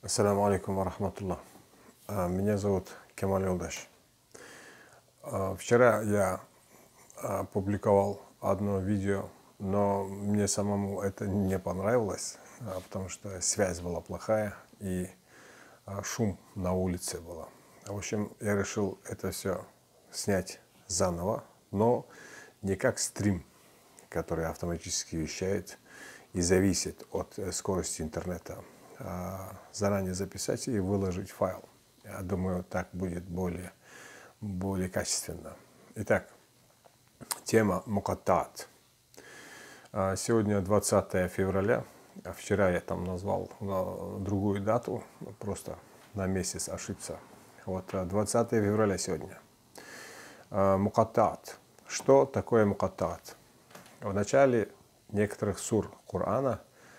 Ассаламу алейкум ва рахматуллах. Меня зовут Кемаль Юлдаш. Вчера я опубликовал одно видео, но мне самому это не понравилось, потому что связь была плохая и шум на улице был. В общем, я решил это все снять заново, но не как стрим, который автоматически вещает и зависит от скорости интернета. Заранее записать и выложить файл. Я думаю, так будет более качественно. Итак, тема мукаттаат. Сегодня 20 февраля. Вчера я там назвал другую дату, просто на месяц ошибся. Вот 20 февраля сегодня. Мукаттаат. Что такое мукаттаат? В начале некоторых сур Корана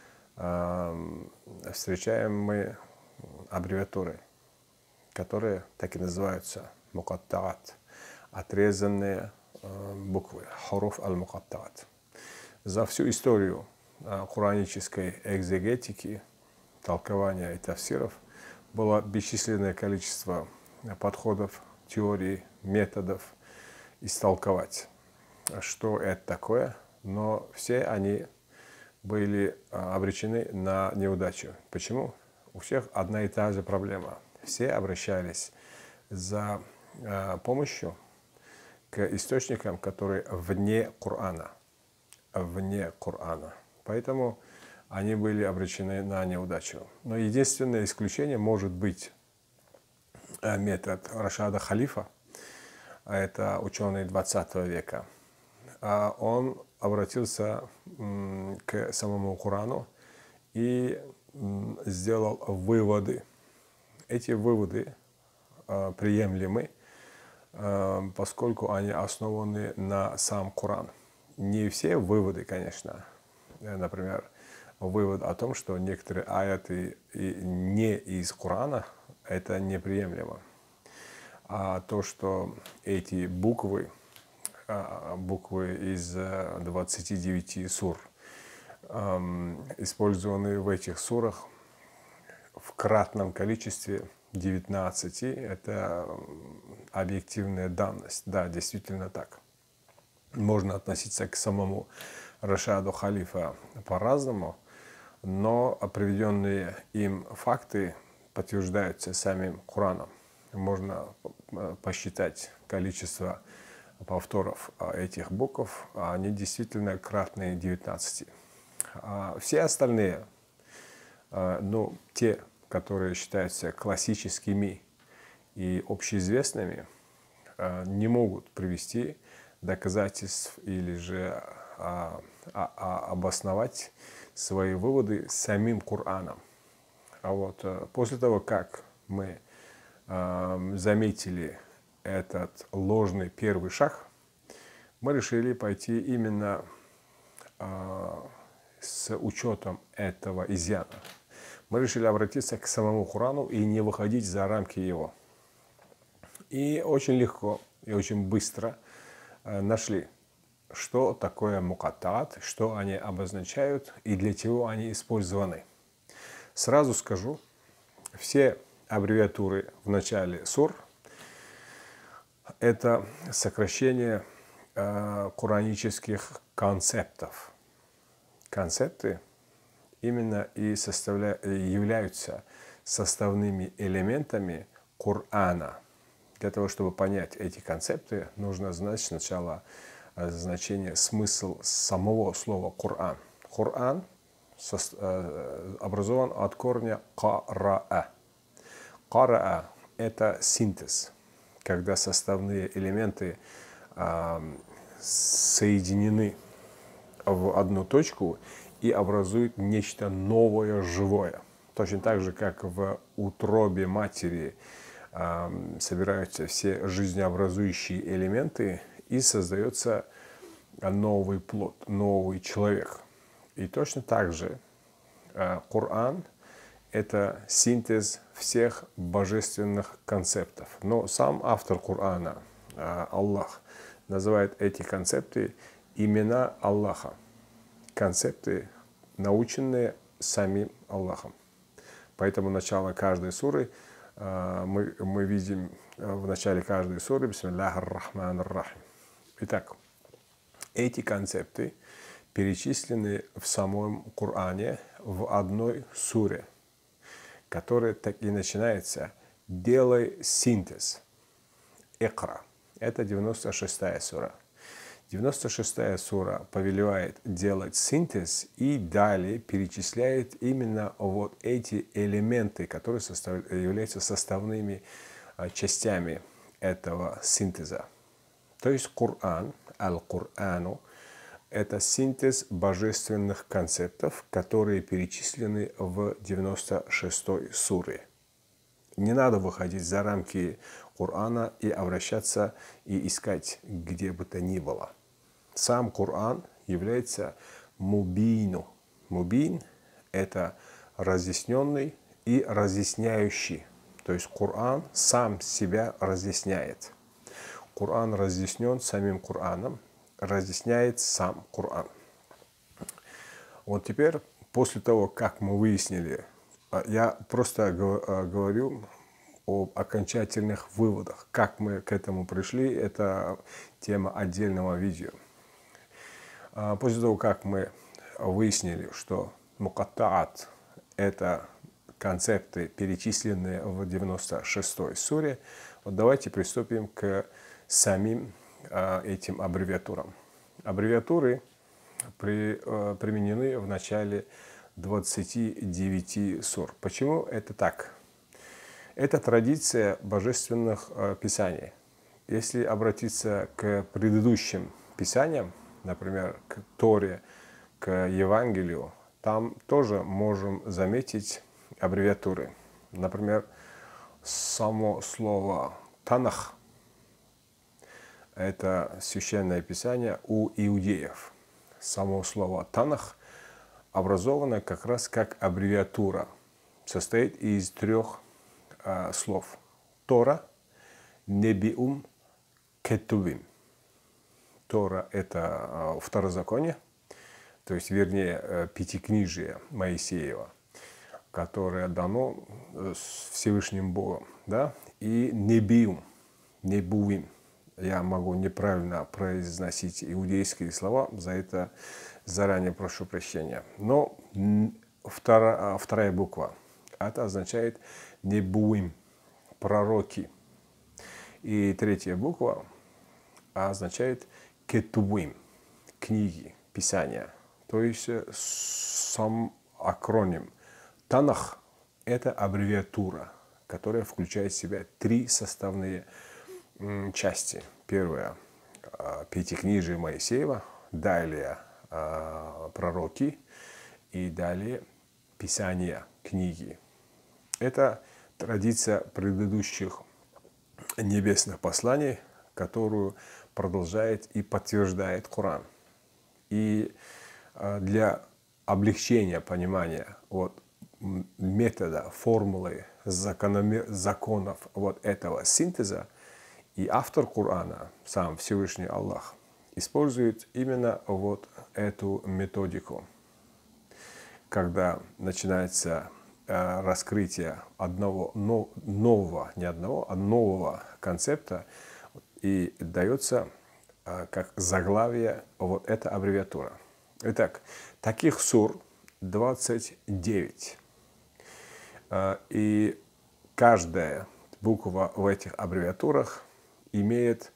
встречаем мы аббревиатуры, которые так и называются мукаттаат, отрезанные буквы, хуруф аль-мукаттаат. За всю историю куранической экзегетики, толкования и тафсиров было бесчисленное количество подходов, теорий, методов истолковать, что это такое, но все они были обречены на неудачу. Почему? У всех одна и та же проблема. Все обращались за помощью к источникам, которые вне Корана. Вне Корана. Поэтому они были обречены на неудачу. Но единственное исключение может быть метод Рашада Халифа. Это ученый 20 века. Он обратился к самому Корану и сделал выводы. Эти выводы приемлемы, поскольку они основаны на сам Коран. Не все выводы, конечно. Например, вывод о том, что некоторые аяты не из Корана, это неприемлемо. А то, что эти буквы из 29 сур, использованные в этих сурах в кратном количестве 19, это объективная данность. Да, действительно так. Можно относиться к самому Рашаду Халифа по-разному, но приведенные им факты подтверждаются самим Кораном. Можно посчитать количество повторов этих букв, они действительно кратные 19. Все остальные, те, которые считаются классическими и общеизвестными, не могут привести доказательств или же обосновать свои выводы самим Кораном. А вот после того, как мы заметили этот ложный первый шаг, мы решили пойти именно с учетом этого изъяна. Мы решили обратиться к самому Корану и не выходить за рамки его. И очень легко и очень быстро нашли, что такое мукаттаат, что они обозначают и для чего они использованы. Сразу скажу, все аббревиатуры в начале сур – это сокращение куранических концептов. Концепты именно и являются составными элементами Корана. Для того, чтобы понять эти концепты, нужно знать сначала значение, смысл самого слова Коран. Коран образован от корня караа. Караа – это синтез, когда составные элементы соединены в одну точку и образуют нечто новое, живое. Точно так же, как в утробе матери собираются все жизнеобразующие элементы и создается новый плод, новый человек. И точно так же Коран – это синтез всех божественных концептов. Но сам автор Корана, Аллах, называет эти концепты имена Аллаха. Концепты, наученные самим Аллахом. Поэтому начало каждой суры мы видим в начале каждой суры «Бисмиллахи ар-Рахмани ар-Рахим». Итак, эти концепты перечислены в самом Коране в одной суре, которая так и начинается «Делай синтез». Икра. Это 96-я сура. 96-я сура повелевает делать синтез и далее перечисляет именно вот эти элементы, которые являются составными частями этого синтеза. То есть Коран, Аль-Корану, это синтез божественных концептов, которые перечислены в 96-й суре. Не надо выходить за рамки Корана и обращаться и искать где бы то ни было. Сам Коран является мубину. Мубин – это разъясненный и разъясняющий. То есть Коран сам себя разъясняет. Коран разъяснен самим Кораном, разъясняет сам Коран. Вот теперь, после того, как мы выяснили, я просто говорю об окончательных выводах. Как мы к этому пришли, это тема отдельного видео. После того, как мы выяснили, что мукаттаат – это концепты, перечисленные в 96-й суре, вот давайте приступим к самим этим аббревиатурам. Аббревиатуры применены в начале 29 сур. Почему это так? Это традиция божественных писаний. Если обратиться к предыдущим писаниям, например, к Торе, к Евангелию, там тоже можем заметить аббревиатуры. Например, само слово «Танах» – это священное писание у иудеев. Само слово «Танах» образовано как раз как аббревиатура. Состоит из трех слов. Тора, Небиум, Кетувим. Тора – это второзаконие, то есть, вернее, пятикнижие Моисеева, которое дано Всевышним Богом. Да? И Небиум, Небуим. Я могу неправильно произносить иудейские слова, за это заранее прошу прощения. Но вторая буква, это означает Небуим, пророки. И третья буква означает Кетувим, книги, писания. То есть сам акроним. Танах – это аббревиатура, которая включает в себя три составные части. Первая – пятикнижие Моисеева, далее пророки и далее писания, книги. Это традиция предыдущих небесных посланий, которую продолжает и подтверждает Коран. И для облегчения понимания вот метода, формулы, законов вот этого синтеза, и автор Корана, сам Всевышний Аллах, использует именно вот эту методику. Когда начинается раскрытие одного нового, не одного, а нового концепта, и дается как заглавие вот эта аббревиатура. Итак, таких сур 29. И каждая буква в этих аббревиатурах имеет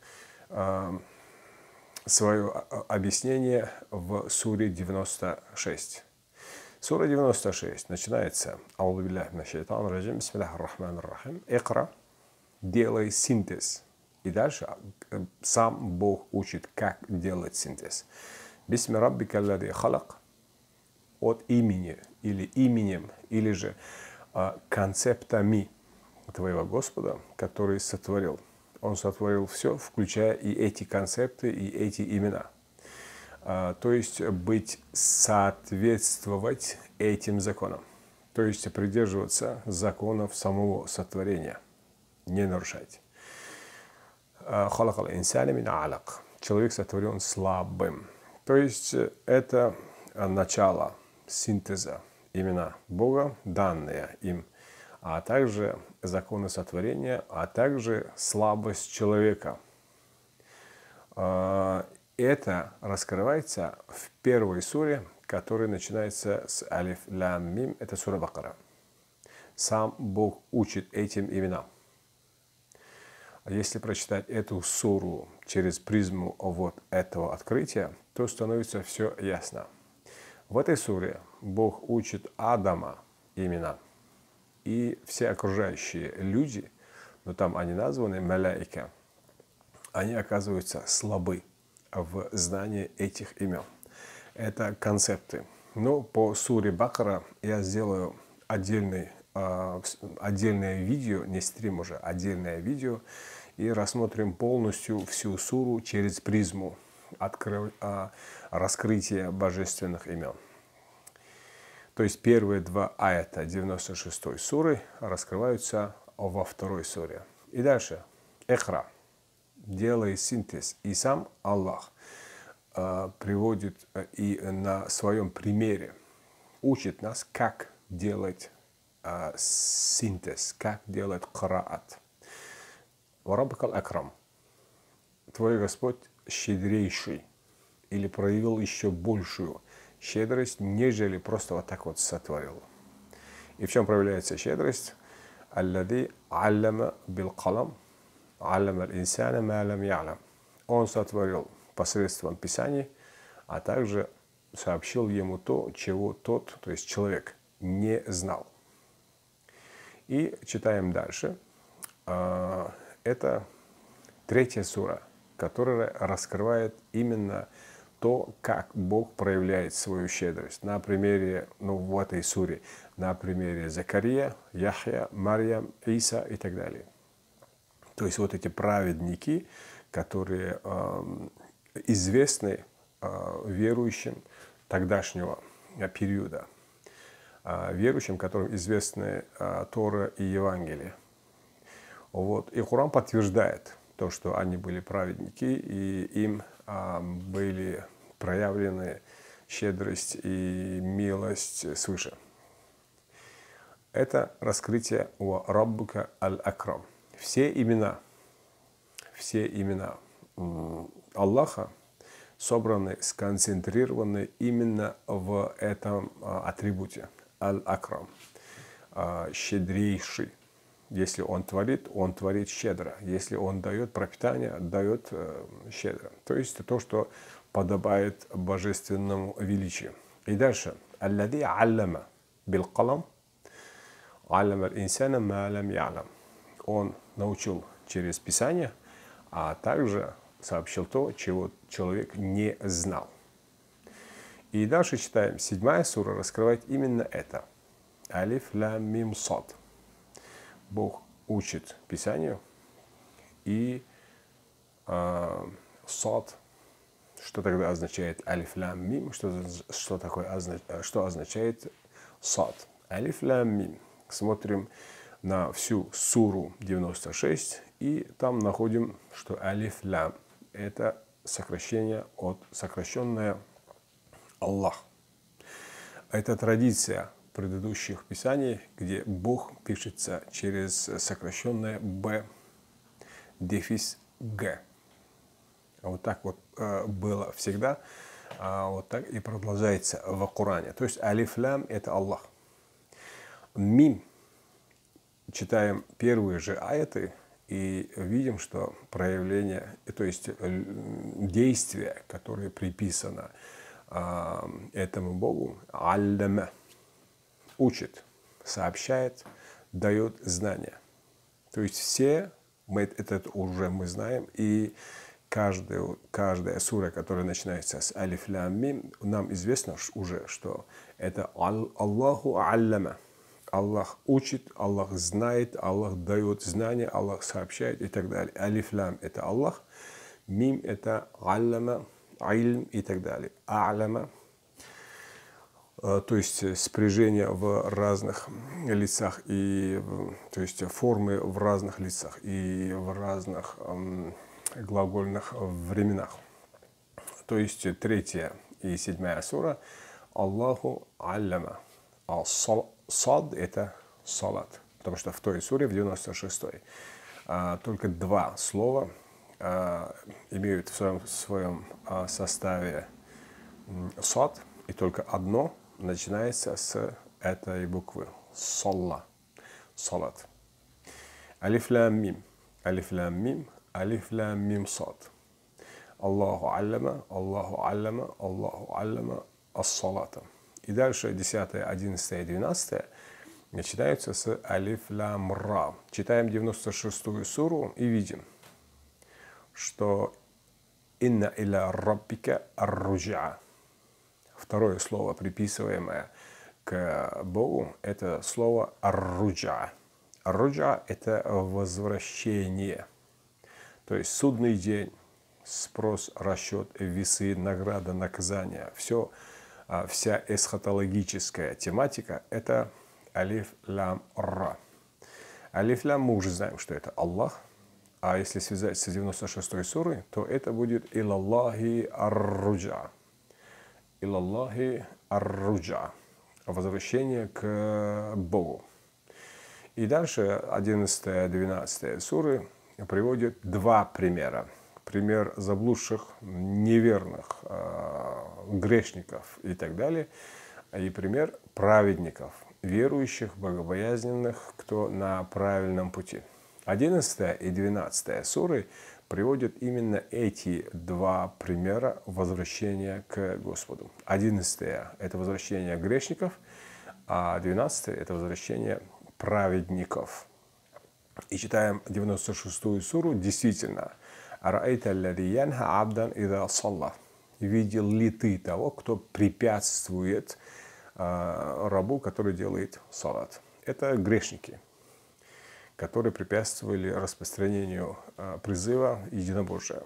свое объяснение в суре 96. Сура 96 начинается «Аузу биллахи минаш шайтанир раджим, бисмиллахи ар-Рахмани ар-Рахим». «Икра», делай синтез. И дальше сам Бог учит, как делать синтез. «Бисми раббика аллади халак», от имени или именем, или же концептами твоего Господа, который сотворил. Он сотворил все, включая и эти концепты, и эти имена. То есть соответствовать этим законам. То есть придерживаться законов самого сотворения. Не нарушать. «Халакал инсана мин алак». Человек сотворен слабым. То есть это начало синтеза. имена Бога, данные им, а также законы сотворения, а также слабость человека. Это раскрывается в первой суре, которая начинается с Алиф Лам Мим, это сура Бакара. Сам Бог учит этим именам. Если прочитать эту суру через призму вот этого открытия, то становится все ясно. В этой суре Бог учит Адама имена. И все окружающие люди, но там они названы маляика, они оказываются слабы в знании этих имен. Это концепты. Но по суре Бакара я сделаю отдельное видео, не стрим уже, отдельное видео, и рассмотрим полностью всю суру через призму раскрытия божественных имен. То есть первые два аята 96-й суры раскрываются во второй суре. И дальше. Эхра. Делай синтез. И сам Аллах приводит и на своем примере учит нас, как делать синтез, как делать караат. Вараббакал акрам. Твой Господь щедрейший, или проявил еще большую щедрость, нежели просто вот так вот сотворил. И в чем проявляется щедрость? Аллади аллама бил калам, аллама инсана ма лам ялам. Он сотворил посредством Писаний, а также сообщил ему то, чего тот, то есть человек, не знал. И читаем дальше. Это третья сура, которая раскрывает именно то, как Бог проявляет свою щедрость. На примере, в этой суре, на примере Закария, Яхья, Марьям, Иса и так далее. То есть вот эти праведники, которые известны верующим тогдашнего периода, верующим, которым известны Тора и Евангелие. Вот. И Коран подтверждает то, что они были праведники, и им были проявлены щедрость и милость свыше. Это раскрытие у Раббука аль-Акрам. Все имена Аллаха собраны, сконцентрированы именно в этом атрибуте аль-Акрам, щедрейший. Если он творит щедро. Если он дает пропитание, дает щедро. То есть то, что подобает божественному величию. И дальше. Аллади аллама бил калам, аллама инсана ма лам ялам. Он научил через Писание, а также сообщил то, чего человек не знал. И дальше читаем. 7-я сура раскрывает именно это. Алиф лам мим сад. Бог учит Писанию, и сад, что тогда означает алиф лам мим, что означает сад. Алиф лам мим. Смотрим на всю суру 96, и там находим, что алиф лам – это сокращенное Аллах. Это традиция предыдущих писаний, где Бог пишется через сокращенное Б, дефис Г. Вот так вот было всегда, вот так и продолжается в Коране. То есть алиф лам – это Аллах. Мим. Читаем первые же аяты и видим, что проявление, то есть действие, которое приписано этому Богу, аллама, учит, сообщает, дает знания. То есть все, это уже мы знаем, и каждая сура, которая начинается с алиф лам мим, нам известно уже, что это Аллаху аллама. Аллах учит, Аллах знает, Аллах дает знания, Аллах сообщает и так далее. Алиф лам – это Аллах, мим – это аллама, ильм и так далее. А'лама, то есть спряжение в разных лицах, то есть формы в разных лицах и в разных глагольных временах. То есть 3-я и 7-я сура Аллаху аллама. А сад – это салат. Потому что в той суре, в 96-й, только два слова имеют в своем составе сад, и только одно начинается с этой буквы. Салла. Салат. Алиф лам мим. Алиф лам мим. Алиф лам мим сад. Аллаху аллама, Аллаху аллама, Аллаху аллама ас-салата. И дальше 10, 11 и 12 начинаются с алиф лам ра. Читаем 96-ю суру и видим, что инна иля раббика ар-руджа. Второе слово, приписываемое к Богу, это слово ар-руджа. Ар-руджа – это возвращение. То есть судный день, спрос, расчет, весы, награда, наказание. Вся эсхатологическая тематика – это алиф лам ра. Алиф лам мы уже знаем, что это Аллах. А если связать с 96-й сурой, то это будет илаллахи ар-руджа. Илаллахи ар-руджа. Возвращение к Богу. И дальше 11-12 суры приводят два примера. Пример заблудших, неверных, грешников и так далее. И пример праведников, верующих, богобоязненных, кто на правильном пути. 11 и 12 суры приводят именно эти два примера возвращения к Господу. 11 – это возвращение грешников, а 12 – это возвращение праведников. И читаем 96-ю суру, действительно, «Араэйта аллади янха абдан ида салла». Видел ли ты того, кто препятствует рабу, который делает салат? Это грешники, которые препятствовали распространению призыва единобожия.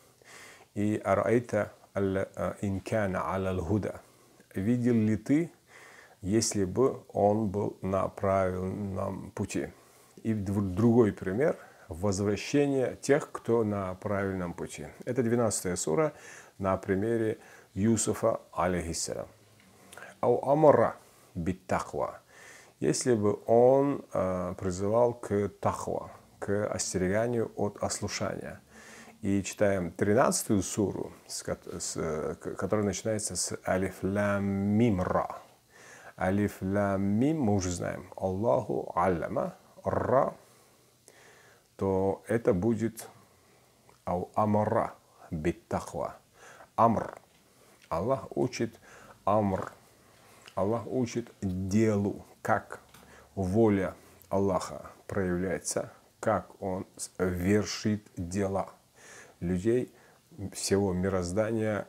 И «Араэйта инкана алал худа». Видел ли ты, если бы он был на правильном пути? И другой пример – возвращение тех, кто на правильном пути. Это 12-я сура на примере Юсуфа, алейхиссалям. «Ау амара бит тахва». Если бы он призывал к тахва, к остереганию от ослушания. И читаем 13-ю суру, которая начинается с алиф лам мим ра. Алиф лам мим мы уже знаем. Аллаху аллама ра. То это будет ау амара бит тахва. Амр. Аллах учит амр. Аллах учит делу, как воля Аллаха проявляется, как Он вершит дела людей, всего мироздания,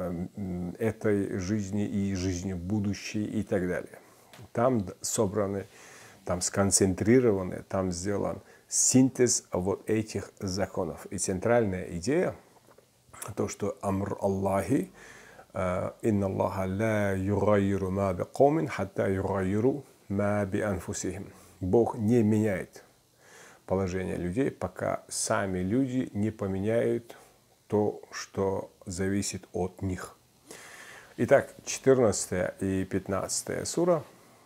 этой жизни и жизни будущей и так далее. Там собраны, там сконцентрированы, там сделан синтез вот этих законов. И центральная идея, то, что амр Аллахи, инна Аллаха ла югайиру ма би каумин хатта югайиру ма би анфусихим. Бог не меняет положение людей, пока сами люди не поменяют то, что зависит от них. Итак, 14 и 15 сура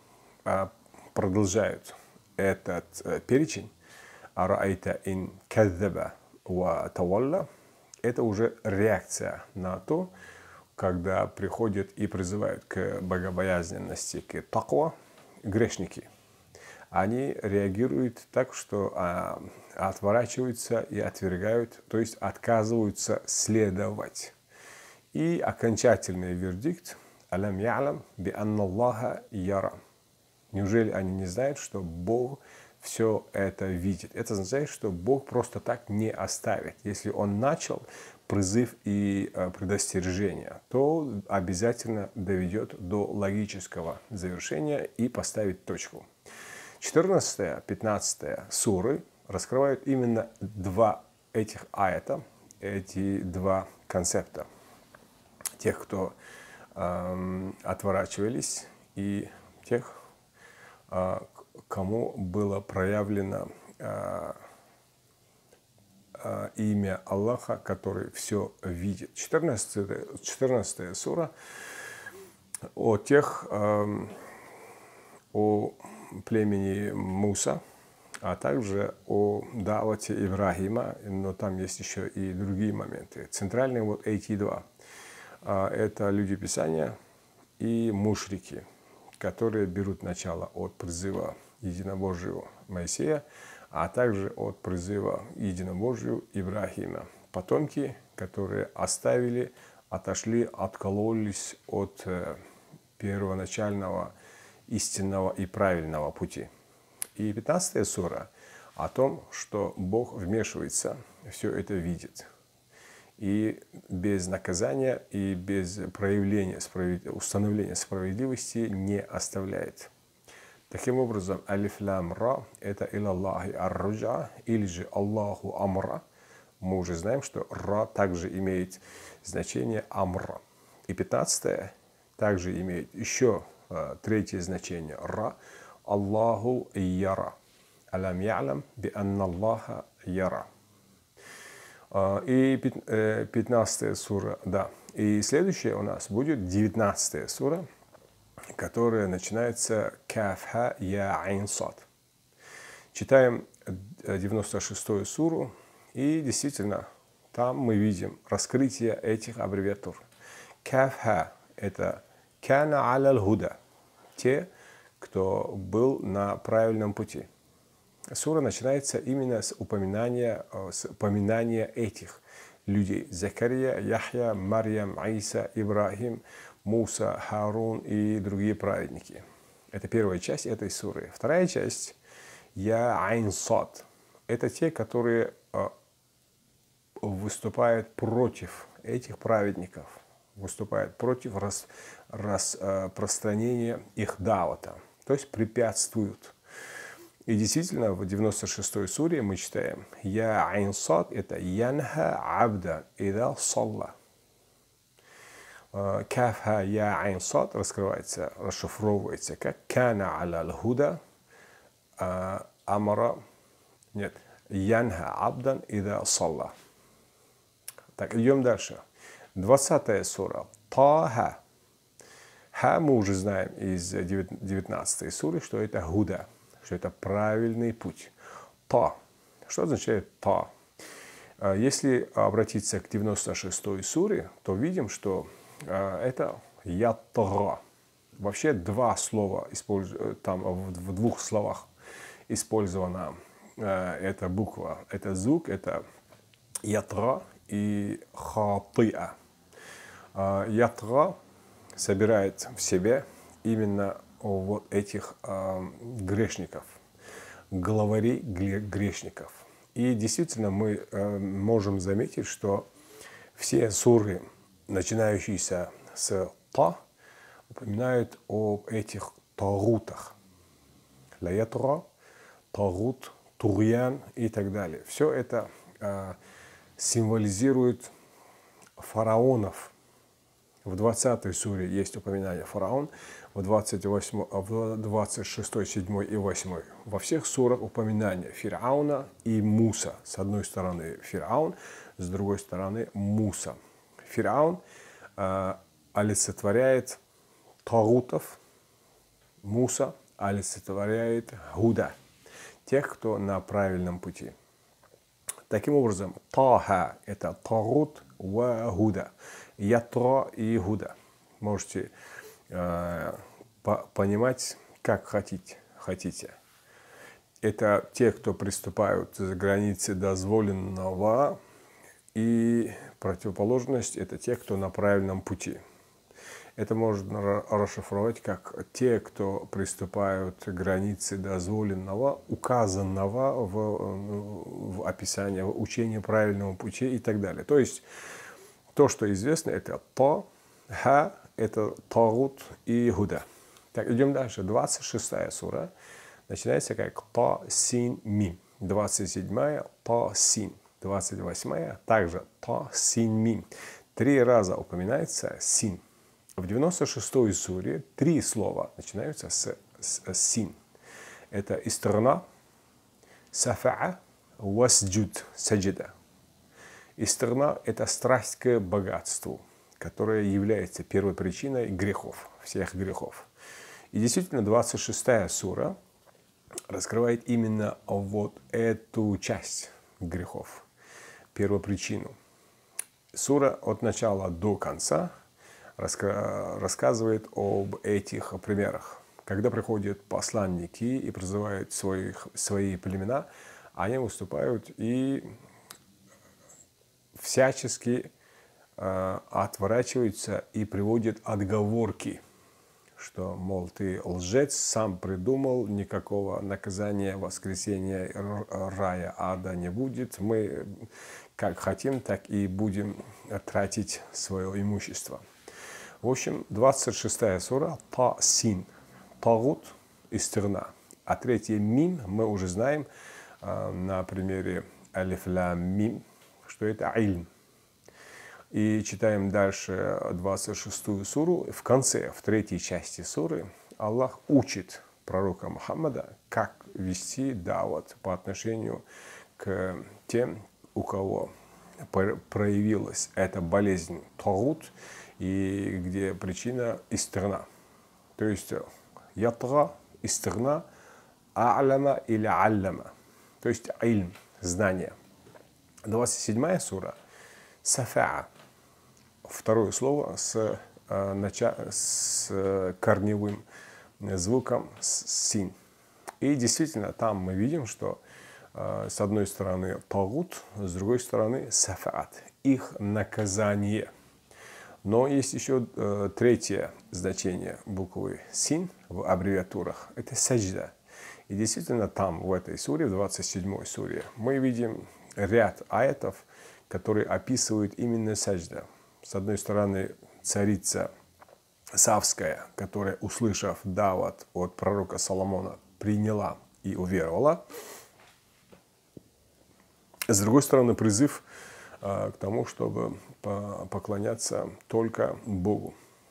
продолжают этот перечень. «Араайта ин каззаба ва тавалла». Это уже реакция на то, когда приходят и призывают к богобоязненности, к таква грешники. Они реагируют так, что отворачиваются и отвергают, то есть отказываются следовать. И окончательный вердикт «Алям я'лам би анна Аллаха яра». Неужели они не знают, что Бог все это видит? Это означает, что Бог просто так не оставит. Если Он начал призыв и предостережение, то обязательно доведет до логического завершения и поставит точку. 14-15 суры раскрывают именно два этих аята, эти два концепта. Тех, кто отворачивались, и тех, кому было проявлено имя Аллаха, который все видит. 14 сура о тех о племени Муса, а также о давате Ибрахима, но там есть еще и другие моменты. Центральные вот эти два. Это люди Писания и мушрики, которые берут начало от призыва единобожию Моисея, а также от призыва единобожию Ибрахима. Потомки, которые оставили, отошли, откололись от первоначального истинного и правильного пути. И 15-я сура о том, что Бог вмешивается, все это видит. И без наказания и без проявления, установления справедливости не оставляет. Таким образом, алиф лам ра – это илаллахи ар-руджа, или же Аллаху амра. Мы уже знаем, что ра также имеет значение амра. И 15-е также имеет еще третье значение ра – Аллаху яра. Алям ялям би анна Аллаха яра. И 15-я сура, да. И следующая у нас будет 19-я сура, которая начинается каф-ха я айн сад. Читаем 96-ю суру, и действительно, там мы видим раскрытие этих аббревиатур. Каф-ха – это кана аляль худа, те, кто был на правильном пути. Сура начинается именно с упоминания этих людей. Закария, Яхья, Марьям, Иса, Ибрахим, Муса, Харун и другие праведники. Это первая часть этой суры. Вторая часть Я Айн Сад. Это те, которые выступают против этих праведников, выступают против распространения их давата, то есть препятствуют. И действительно, в 96-й суре мы читаем Я Айн Сад – это Янха Абда Ида Салла. Кафха Я Айн Сад раскрывается, расшифровывается как Кана Аляль Худа Амара. Нет, Янха Абдан Ида Салла. Так, идем дальше. 20-я сура. Таха. Ха мы уже знаем из 19-й суры, что это Худа, что это правильный путь. Та. Что означает та? Если обратиться к 96-й суре, то видим, что это ятра. Вообще два слова, там в двух словах использована эта буква. Это звук, это ятра и хатыа. Ятра собирает в себе именно вот этих грешников, главарей грешников. И действительно мы можем заметить, что все суры, начинающиеся с та, упоминают об этих тагутах. Лаятра, тагут, турьян и так далее. Все это символизирует фараонов. В 20-й суре есть упоминание фараон, в 26, 7 и 8. Во всех сурах упоминание Фирауна и Муса. С одной стороны Фираун, с другой стороны Муса. Фираун олицетворяет тагутов, Муса олицетворяет Худа, тех, кто на правильном пути. Таким образом, Таха – это тагут ва Худа. Ятра и Худа. Можете понимать, как хотите. Это те, кто приступают за границы дозволенного, и противоположность – это те, кто на правильном пути. Это можно расшифровать как те, кто приступают к границе дозволенного, указанного в описании, в учении правильного пути и так далее. То есть то, что известно, это та, ха, это тагут и худа. Так, идем дальше. 26-я сура начинается как та, син, мим. 27-я та, син. 28-я также та, син, мим. 3 раза упоминается син. В 96-й суре 3 слова начинаются с син. Это истрна, сафаа, васджуд, саджида. Истрна – это страсть к богатству, которая является первой причиной грехов, всех грехов. И действительно, 26-я сура раскрывает именно вот эту часть грехов, первопричину. Сура от начала до конца рассказывает об этих примерах. Когда приходят посланники и призывают свои племена, они выступают и всячески отворачиваются и приводят отговорки, что, мол, ты лжец, сам придумал, никакого наказания, воскресения, рая, ада не будет. Мы как хотим, так и будем тратить свое имущество. В общем, 26-я сура Та-Син, Тагут, истерна. А 3-я Мим мы уже знаем на примере Алиф-Лам-Мим, что это Ильм. И читаем дальше 26-ю суру. В конце, в 3-й части суры, Аллах учит пророка Мухаммада, как вести дават по отношению к тем, у кого проявилась эта болезнь Тагут, и где причина истерна. То есть ятга, истерна, а'ляма или аллама. То есть ильм, знание. 27-я сура Сафаа. Второе слово с корневым звуком син. И действительно, там мы видим, что с одной стороны тагут, с другой стороны сафаат. Их наказание. Но есть еще 3-е значение буквы син в аббревиатурах. Это саджда. И действительно там, в этой суре, в 27-й суре, мы видим ряд аятов, которые описывают именно саджда. С одной стороны, царица Савская, которая, услышав дават от пророка Соломона, приняла и уверовала. С другой стороны, призыв к тому, чтобы поклоняться только Богу.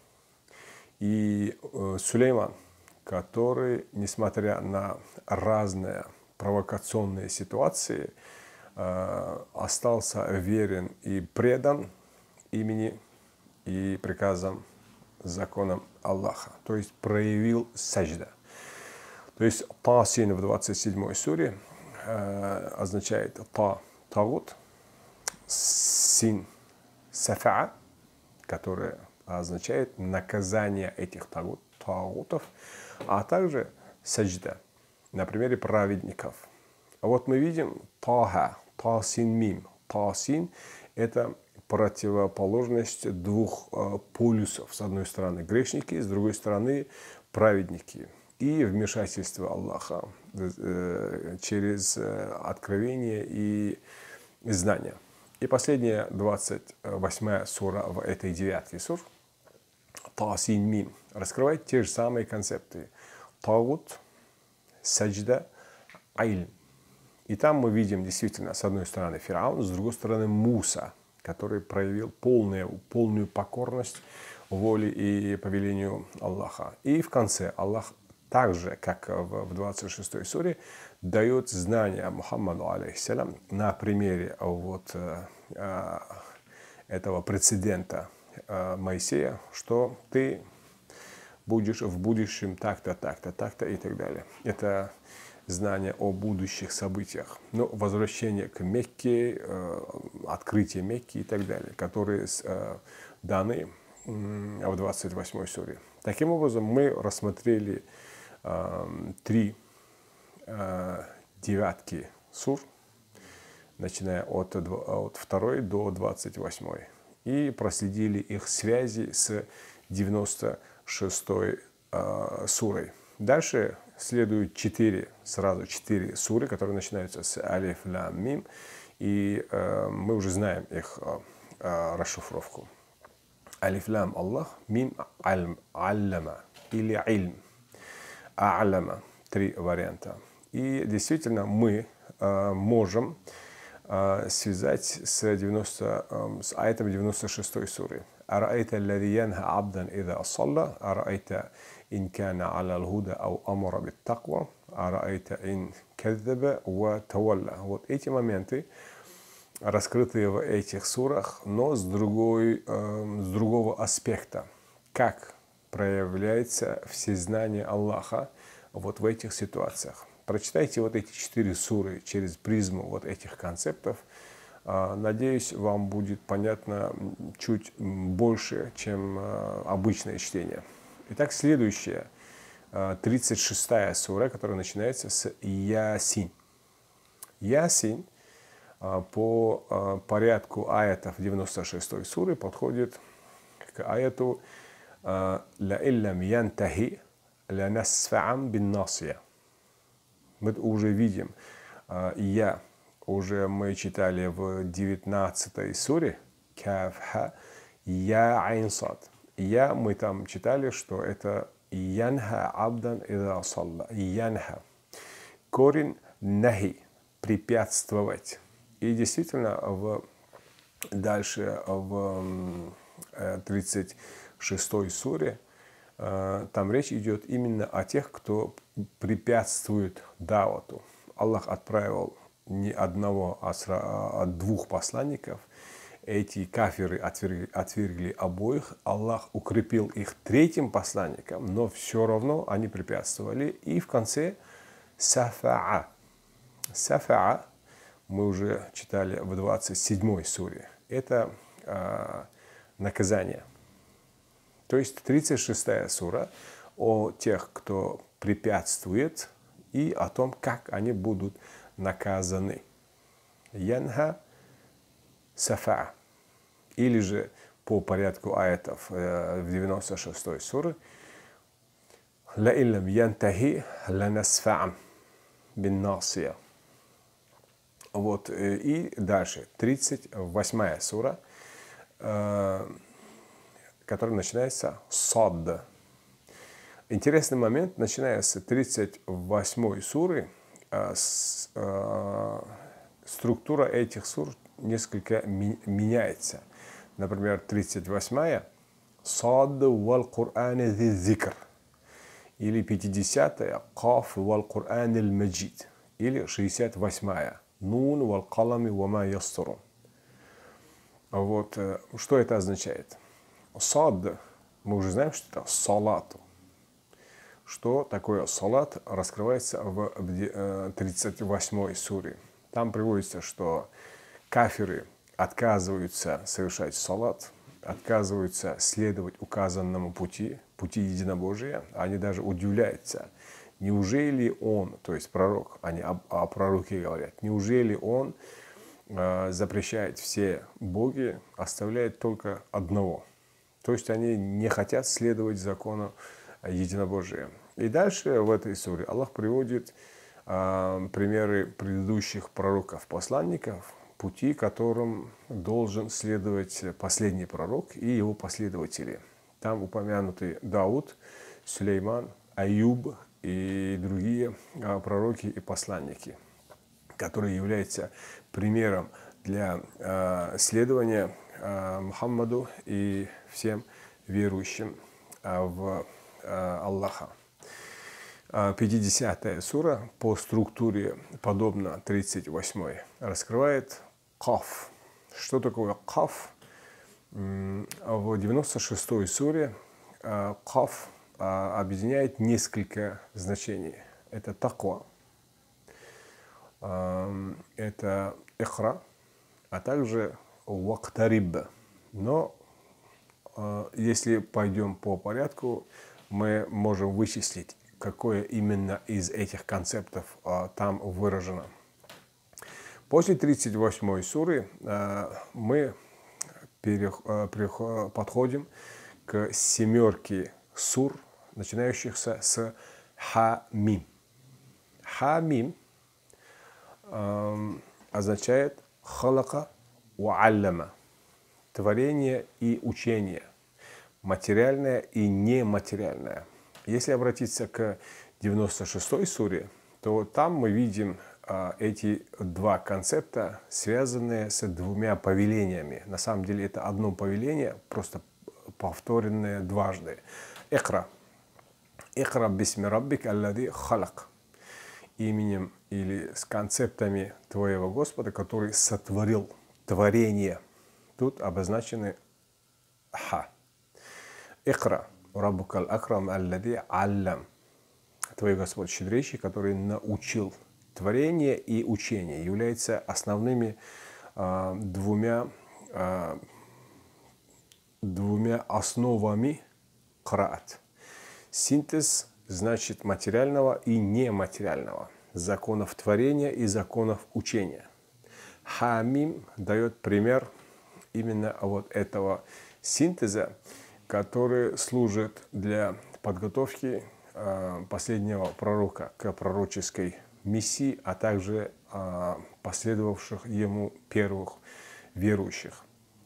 И Сулейман, который, несмотря на разные провокационные ситуации, остался верен и предан имени и приказам, законам Аллаха. То есть проявил саджда. То есть Та-Син в 27-й суре означает Та-Тагут, Син Сафаа, которое означает наказание этих тагутов, а также саджда на примере праведников. А вот мы видим Таха, Та-Син Мим. Та-Син – это противоположность двух полюсов. С одной стороны грешники, с другой стороны праведники. И вмешательство Аллаха через откровение и знания. И последняя, 28-я сура в этой 9-й сур, Та-Син Мим, раскрывает те же самые концепты. Тагут, саджда, айль. И там мы видим действительно, с одной стороны Фираун, с другой стороны Муса, который проявил полную покорность воле и повелению Аллаха. И в конце Аллах, так же, как в 26-й суре, дает знания Мухаммаду, алейхиссалям, на примере вот этого прецедента Моисея, что ты будешь в будущем так-то, так-то, так-то и так далее. Это знание о будущих событиях. Но возвращение к Мекке, открытие Мекки и так далее, которые даны в 28-й суре. Таким образом, мы рассмотрели 3 девятки сур, начиная от 2 до 28, и проследили их связи с 96 сурой. Дальше следуют сразу 4 суры, которые начинаются с Алиф Лам Мим, и мы уже знаем их расшифровку. Алиф Лам Аллах, Мим Аллама или Ильм. А'ляма. 3 варианта. И действительно мы можем связать с аятом 96 суры. «Араайта аллади янха абдан иза салла, араайта ин кана аля аль-худа ау амара бит-таква, араайта ин каззаба ва тавалла». Вот эти моменты, раскрытые в этих сурах, но с другого аспекта. Как проявляется всезнание Аллаха вот в этих ситуациях. Прочитайте вот эти 4 суры через призму вот этих концептов. Надеюсь, вам будет понятно чуть больше, чем обычное чтение. Итак, следующая, 36-я сура, которая начинается с Ясин. Ясин по порядку аятов 96-й суры подходит к аяту «Ла иллам янтахи ланасфа'ам бин насия». Мы уже видим, мы читали в 19-й суре Каф-Ха Я Айн Сад. Мы там читали, что это Янха Абдан Ида Салла. Янха. Корень нахи – препятствовать. И действительно, дальше в 36-й суре там речь идет именно о тех, кто препятствует давату. Аллах отправил не одного, а 2 посланников. Эти кафиры отвергли обоих. Аллах укрепил их 3-м посланником, но все равно они препятствовали. И в конце сафаа. Сафаа мы уже читали в 27-й суре. Это наказание. То есть 36-я сура о тех, кто препятствует, и о том, как они будут наказаны. Янха сафа. Или же по порядку аятов в 96-й суре «Ла иллам янтахи ланасфа'ам бин насия». Вот, и дальше 38-я сура, которая начинается с «Сад». Интересный момент, начиная с 38-й суры, структура этих сур несколько меняется. Например, 38-я «Сад вал Кур'ан зи зикр», или 50-я «Каф вал Кур'ан аль маджид», или 68-я «Нун вал калами ва ма ястурун». Вот, что это означает? Сад, мы уже знаем, что это салату. Что такое салат, раскрывается в 38-й суре. Там приводится, что кафиры отказываются совершать салат, отказываются следовать указанному пути единобожия. Они даже удивляются, неужели он, то есть пророк, они о пророке говорят, неужели он запрещает все боги, оставляет только одного. То есть они не хотят следовать закону единобожия. И дальше в этой суре Аллах приводит примеры предыдущих пророков-посланников, пути, которым должен следовать последний пророк и его последователи. Там упомянуты Дауд, Сулейман, Аюб и другие пророки и посланники, которые являются примером для следования Мухаммаду и всем верующим в Аллаха. 50-я сура по структуре подобно 38-й раскрывает Каф. Что такое Каф? В 96-й суре Каф объединяет несколько значений. Это таква, это ихра, а также вактариб. Но если пойдем по порядку, мы можем вычислить, какое именно из этих концептов там выражено. После 38-й суры мы подходим к 7 сур, начинающихся с Ха-Мим. Ха-Мим означает халака ва аллама, творение и учение, материальное и нематериальное. Если обратиться к 96-й суре, то там мы видим эти 2 концепта, связанные с 2 повелениями. На самом деле это одно повеление, просто повторенное дважды. Икра. Икра бисми раббик аллади халак. Именем или с концептами твоего Господа, который сотворил творение. Тут обозначены ха. Икра. Раббукаль акрам аллади аллам. Твой Господь щедрейший, который научил. Творение и учение являются основными двумя основами краат. Синтез значит материального и нематериального, законов творения и законов учения. Хамим дает пример именно вот этого синтеза, который служит для подготовки последнего пророка к пророческой миссии, а также последовавших ему первых верующих.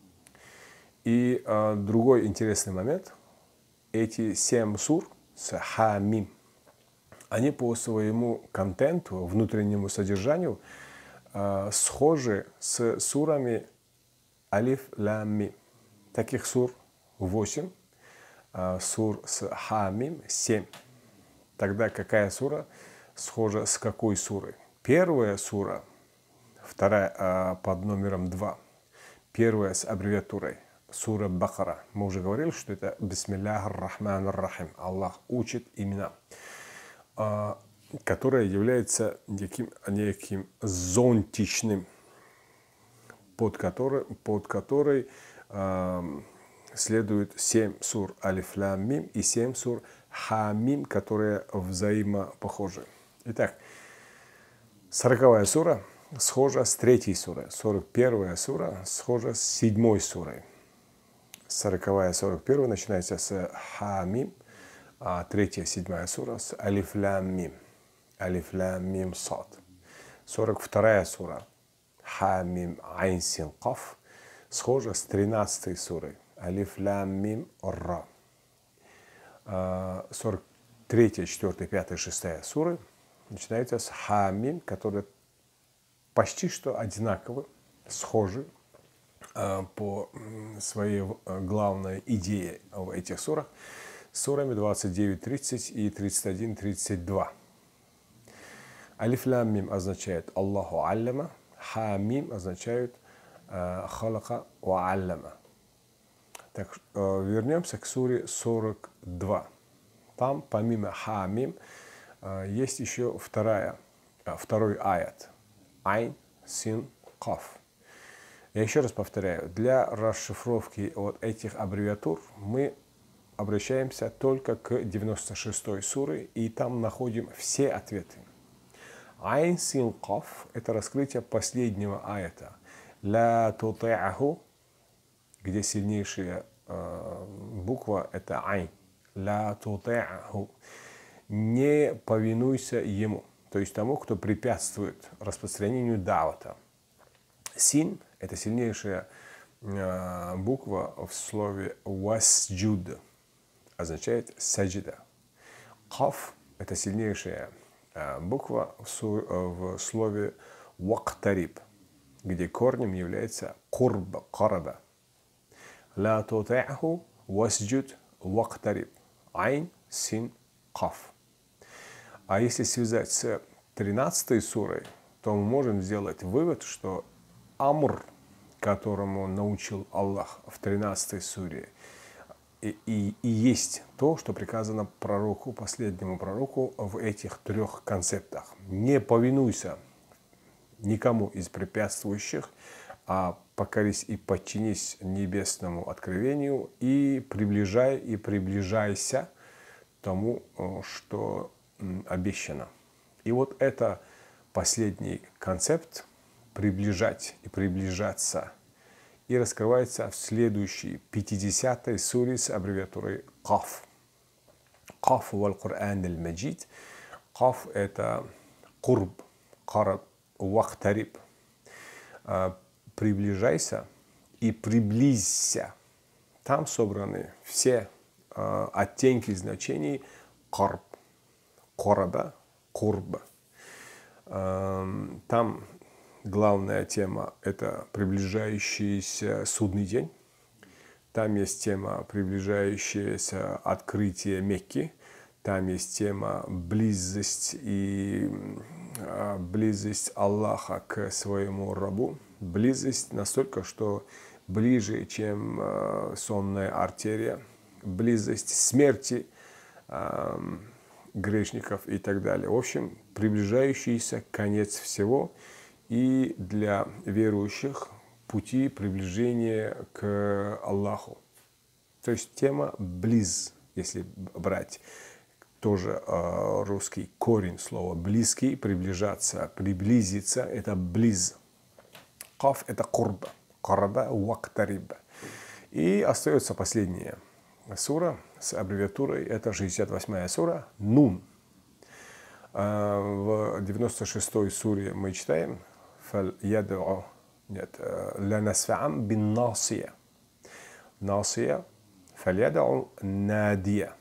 И другой интересный момент. Эти 7 сур с хамим, они по своему контенту, внутреннему содержанию схожи с сурами алиф лам мим. Таких сур 8, сур с хамим 7. Тогда какая сура схожа с какой сурой? Первая сура, вторая под номером 2, первая с аббревиатурой сура Бакара. Мы уже говорили, что это Бисмиллах ар-Рахман ар-Рахим. Аллах учит имена, которая является неким зонтичным, под которой следует 7 сур Алиф Лам Мим и 7 сур Хамим, которые взаимопохожи. Итак, 40-я сура схожа с 3-й сурой, 41-я сура схожа с 7-й сурой. 40-я, 41-я начинается с Хамим, а 3-я, 7-я сура с Алиф Лам Мим. Алиф Лам Мим Сад. 42-я сура Хамим Айн Син Каф схожа с 13-й сурой Алиф Лам Мим Ра. 43-я, 4-я, 5-я, 6-я суры начинается с Хамим, которые почти что одинаковы, схожи по своей главной идее в этих сурах, сурами 29, 30 и 31, 32. Алиф Лам Мим означает Аллаху аллама, Хамим означает халака ва аллама. Так, вернемся к суре 42. Там, помимо Хамим, есть еще второй аят. Айн, Син, Каф. Я еще раз повторяю, для расшифровки вот этих аббревиатур мы обращаемся только к 96-й суре, и там находим все ответы. Айн, Син, Каф – это раскрытие последнего аята. Ла тути'аху, где сильнейшая буква – это Айн. Ла тути'аху. Не повинуйся ему, то есть тому, кто препятствует распространению давата. Син – это сильнейшая буква в слове «васджуд», означает «саджида». «Каф» – это сильнейшая буква в слове «вактариб», где корнем является «курб», «караба». «Ла тути'аху васджуд вактариб». «Айн», «син», «каф». А если связать с 13-й сурой, то мы можем сделать вывод, что амр, которому научил Аллах в 13-й суре, и есть то, что приказано пророку, последнему пророку в этих 3 концептах. Не повинуйся никому из препятствующих, а покорись и подчинись небесному откровению и приближайся тому, что обещано. И вот это последний концепт – приближать и приближаться, и раскрывается в следующей 50-й суре с аббревиатурой «Каф». «Каф вал Кур'ан аль-Маджид». «Каф» – это «курб», «караб», «вахтариб». «Приближайся» и «приблизься». Там собраны все оттенки значений «карб», «кораба», «курба». Там главная тема – это приближающийся судный день. Там есть тема приближающееся открытие Мекки. Там есть тема близость Аллаха к своему рабу. Близость настолько, что ближе, чем сонная артерия. близость смерти грешников и так далее. В общем, приближающийся конец всего и для верующих пути приближения к Аллаху. То есть тема близ, если брать тоже русский корень слова близкий, приближаться, приблизиться, это близ. Каф это курба, караба вактариба. И остается последняя сура с аббревиатурой, это 68-я сура Нун. В 96-й суре мы читаем «Лянасфа'ам бин насия». Насия «Фальядау надия».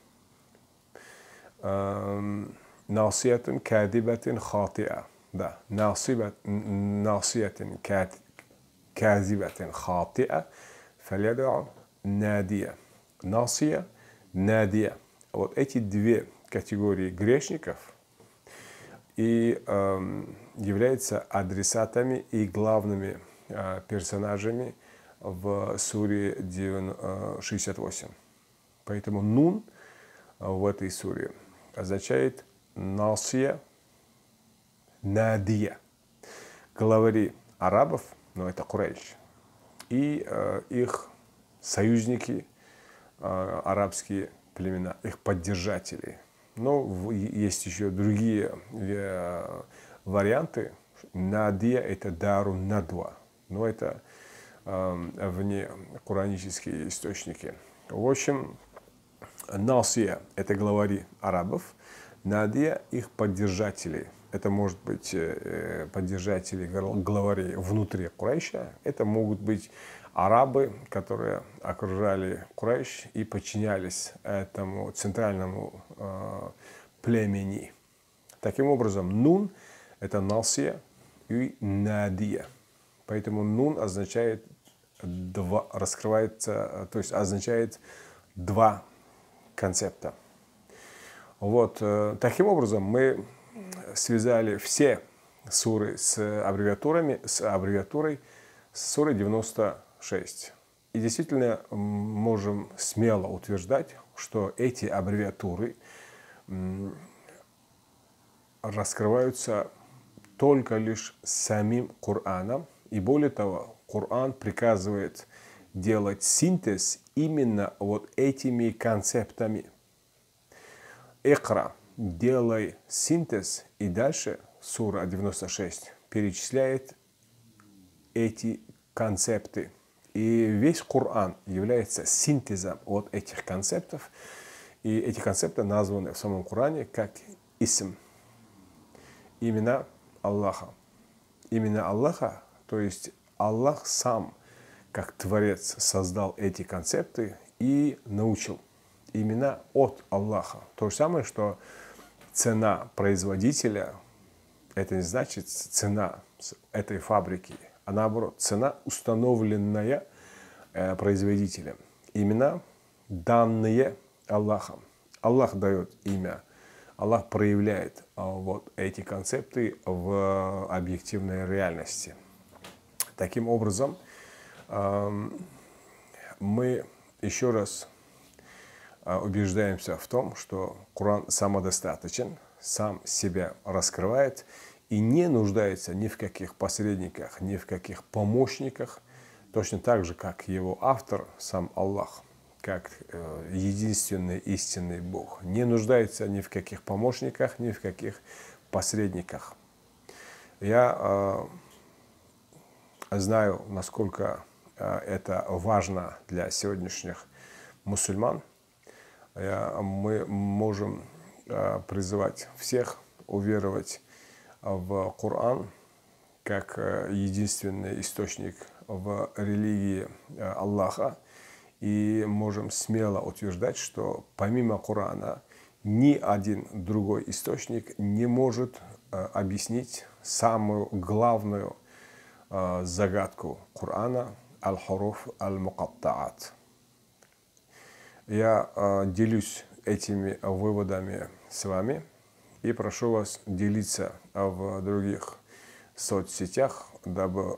«Насиятун кадибатин хатиа». Да, «Насиятун кадибатин хатиа». «Фальядау надия». Насия, надия. Вот эти две категории грешников и являются адресатами и главными персонажами в суре 68. Поэтому нун в этой суре означает насия, надия. Главари арабов, но это Курейш, и их союзники, арабские племена, их поддержатели. Но есть еще другие варианты. Надия – это дару надва. Но это вне куранические источники. В общем, насия – это главари арабов. Надия – их поддержатели. Это может быть поддержатели главарей внутри Курайша. Это могут быть арабы, которые окружали Курайш и подчинялись этому центральному племени. Таким образом, нун – это насия и надия. Поэтому нун означает раскрывается, то есть означает два концепта. Вот таким образом мы связали все суры с аббревиатурой суры 96. И действительно можем смело утверждать, что эти аббревиатуры раскрываются только лишь самим Кораном. И более того, Коран приказывает делать синтез именно вот этими концептами. Икра, делай синтез, и дальше сура 96 перечисляет эти концепты. И весь Коран является синтезом от этих концептов. И эти концепты названы в самом Коране как исм. Имена Аллаха. Имена Аллаха, то есть Аллах сам, как Творец, создал эти концепты и научил. Имена от Аллаха. То же самое, что цена производителя, это не значит цена этой фабрики, а наоборот, цена, установленная производителем. Имена, данные Аллахом. Аллах дает имя, Аллах проявляет вот эти концепты в объективной реальности. Таким образом, мы еще раз убеждаемся в том, что Коран самодостаточен, сам себя раскрывает и не нуждается ни в каких посредниках, ни в каких помощниках, точно так же, как его автор, сам Аллах, как единственный истинный Бог, не нуждается ни в каких помощниках, ни в каких посредниках. Я знаю, насколько это важно для сегодняшних мусульман. Мы можем призывать всех уверовать в Коран как единственный источник в религии Аллаха. И можем смело утверждать, что помимо Корана ни один другой источник не может объяснить самую главную загадку Корана аль-хуруф аль-мукаттаат. Я делюсь этими выводами с вами и прошу вас делиться в других соцсетях, дабы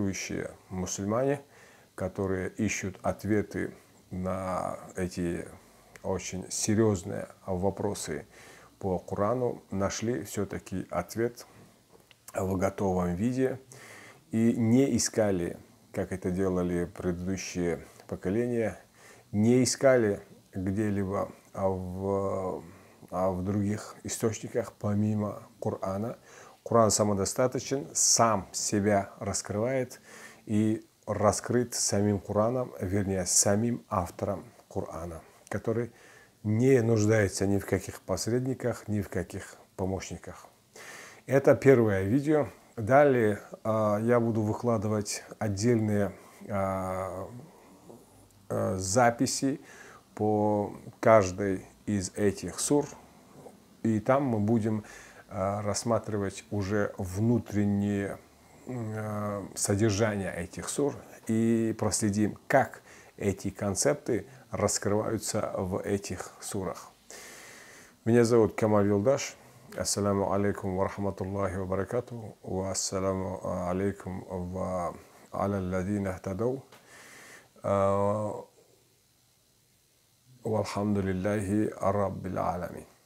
верующие мусульмане, которые ищут ответы на эти очень серьезные вопросы по Корану, нашли все-таки ответ в готовом виде и не искали, как это делали предыдущие поколения, не искали где-либо в других источниках помимо Корана. Коран самодостаточен, сам себя раскрывает и раскрыт самим Кораном, вернее, самим автором Корана, который не нуждается ни в каких посредниках, ни в каких помощниках. Это первое видео. Далее я буду выкладывать отдельные записи по каждой из этих сур. И там мы будем рассматривать уже внутреннее содержание этих сур и проследим, как эти концепты раскрываются в этих сурах. Меня зовут Камаль Юлдаш. Ассаламу алейкум ва рахматуллахи ва баракатуху. Ва ассаламу алейкум ва аля алладина ихтадау. Валхамдулиллахи раббил аламин.